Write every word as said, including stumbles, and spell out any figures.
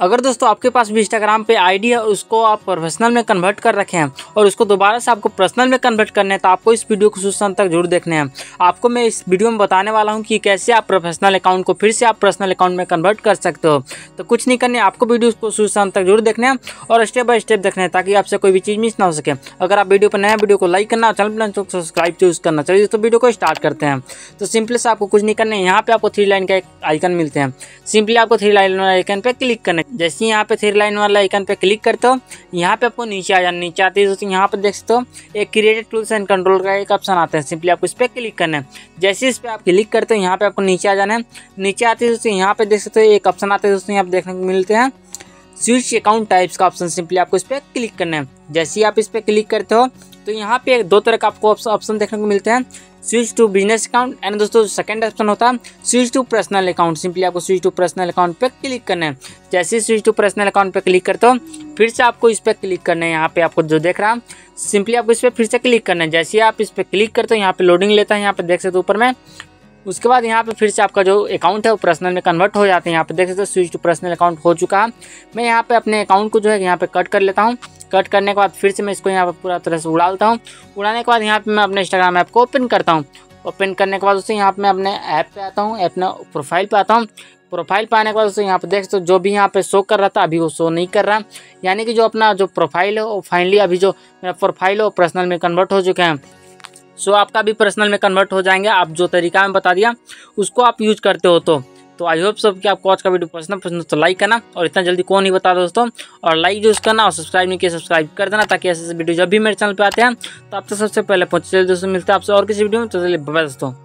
अगर दोस्तों आपके पास भी इंस्टाग्राम पे आईडी है और उसको आप प्रोफेशनल में कन्वर्ट कर रखे हैं और उसको दोबारा से आपको पर्सनल में कन्वर्ट करने हैं तो आपको इस वीडियो को शुरू से अंत तक जरूर देखने हैं। आपको मैं इस वीडियो में बताने वाला हूं कि कैसे आप प्रोफेशनल अकाउंट को फिर से आप पर्सनल अकाउंट में कन्वर्ट कर सकते हो। तो कुछ नहीं करने, आपको वीडियो को शुरू से अंत तक जरूर देखने हैं और स्टेप बाय स्टेप देखना है ताकि आपसे कोई भी चीज़ मिस ना हो सके। अगर आप वीडियो पर नया वीडियो को लाइक करना और चैनल को सब्सक्राइब चूज करना। चलिए तो वीडियो को स्टार्ट करते हैं। तो सिंपली से आपको कुछ नहीं करना है, यहाँ पे आपको थ्री लाइन का एक आइकन मिलते हैं। सिंपली आपको थ्री लाइन वाला आइकन पे क्लिक करना है। जैसे यहाँ पे थ्री लाइन वाला आइकन पे क्लिक करते हो, यहाँ पे आपको नीचे आ जाना। नीचे आते ही यहाँ पे देख सकते हो एक क्रिएटेड टूल्स एंड कंट्रोल का एक ऑप्शन आता है। सिंपली आपको इस पर क्लिक करना है। जैसे इस पर आप क्लिक करते हो यहाँ पे आपको नीचे आ जाना है। नीचे आते ही यहाँ पे देख सकते हो एक ऑप्शन आता है दोस्तों, यहाँ पे देखने को मिलते हैं स्विच अकाउंट टाइप्स का ऑप्शन। सिंपली आपको इस पर क्लिक करना है। जैसे ही आप इस पर क्लिक करते हो तो यहाँ पे दो तरह का आपको ऑप्शन देखने को मिलते हैं, switch to business account and दोस्तों सेकंड ऑप्शन होता है switch to personal account. Simply आपको स्विच टू पर्सनल अकाउंट पे क्लिक करना है। जैसे स्विच टू पर्सनल अकाउंट पे क्लिक करते हो फिर से आपको इस पर क्लिक करना है। यहाँ पे आपको जो देख रहा है सिंपली आपको इस पर फिर से क्लिक करना है। जैसे आप इस पर क्लिक करते हो यहाँ पे लोडिंग लेता है, यहाँ पे देख सकते हो ऊपर में। उसके बाद यहाँ पे फिर से आपका जो अकाउंट है वो पर्सनल में कन्वर्ट हो जाते हैं। यहाँ पे देख सकते हो स्विच टू पर्सनल अकाउंट हो चुका है। मैं यहाँ पे अपने अकाउंट को जो है यहाँ पे कट कर लेता हूँ। कट करने के बाद फिर से मैं इसको यहाँ पे पूरा तरह से उड़ाता हूँ। उड़ाने के बाद यहाँ पे मैं अपने इंस्टाग्राम ऐप को ओपन करता हूँ। ओपन करने के बाद उससे यहाँ पे मैं अपने ऐप पे आता हूँ, अपने प्रोफाइल पे आता हूँ। प्रोफाइल पे आने के बाद उससे यहाँ पे देख सकते हो जो भी यहाँ पे शो कर रहा था अभी वो शो नहीं कर रहा, यानी कि जो अपना जो प्रोफाइल है वो फाइनली अभी जो मेरा प्रोफाइल है वो पर्सनल में कन्वर्ट हो चुके हैं। सो आपका भी पर्सनल में कन्वर्ट हो जाएंगे। आप जो तरीका मैं बता दिया उसको आप यूज करते हो तो तो आई होप सब कि आपको आज का वीडियो पसंद पसंद तो लाइक करना और इतना जल्दी कौन नहीं बता दोस्तों, और लाइक यूज करना और सब्सक्राइब नहीं किया सब्सक्राइब कर देना ताकि ऐसे ऐसे वीडियो जब भी मेरे चैनल पे आते हैं तो आप तो सबसे पहले पहुंचे। दोस्तों मिलते हैं आपसे और किसी वीडियो में, तो चलिए बाय दोस्तों।